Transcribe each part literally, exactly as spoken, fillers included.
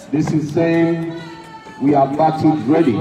This is saying we are battle ready.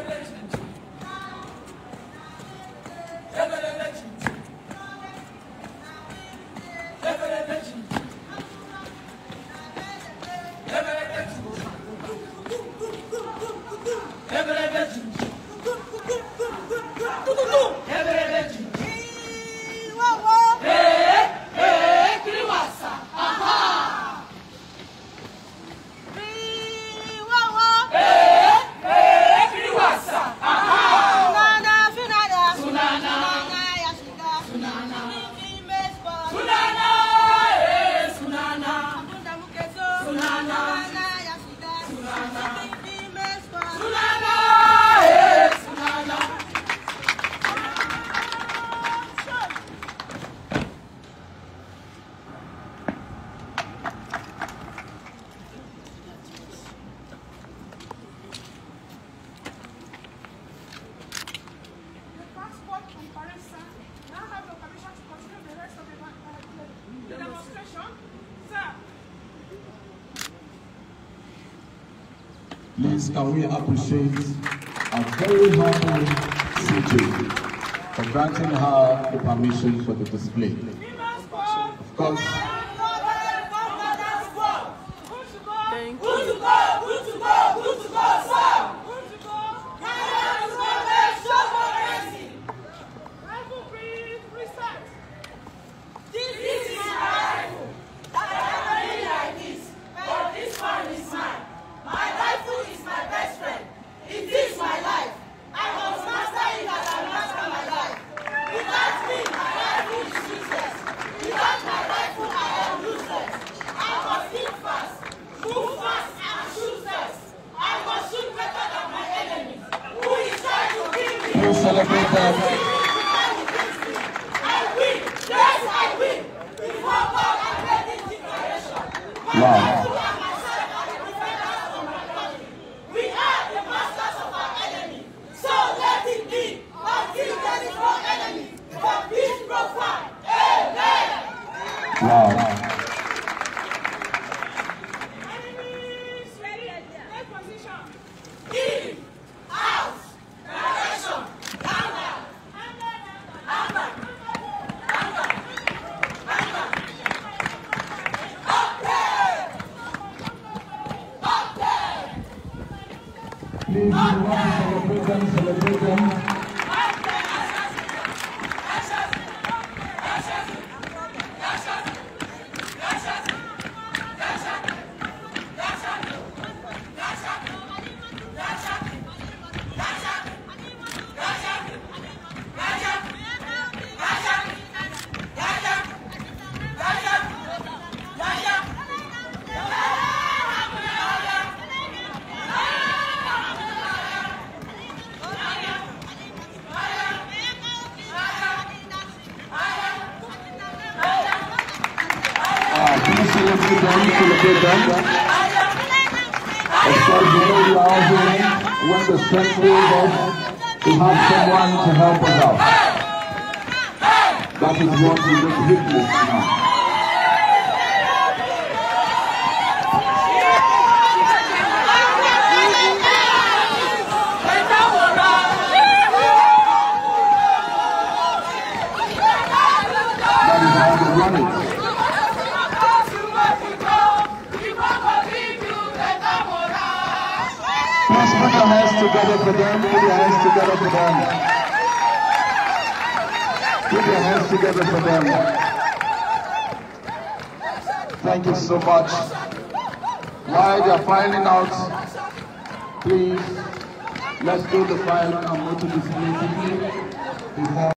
Please, can we appreciate a very humble C J for granting her the permission for the display. Of course, we'll celebrate that. I win! Yes, I win! Before God, I made this declaration. Wow. We are the masters of our enemy. So let it be until there is no enemy. For peace profile. Amen. Wow. Enemies ready. Take position. In. Out. Direction. Down. Up. Up there. Up there. Please, you want to celebrate them, celebrate them. Celebrate them, celebrate them. Of course, you know we are all here when the strength fails us to have someone to help us out. That is what we look hitless now. That is how we run it. Please put your hands together for them. Put your hands together for them. Put your hands together for them. Thank you so much. While they are filing out, please, let's do the filing and go to the display before.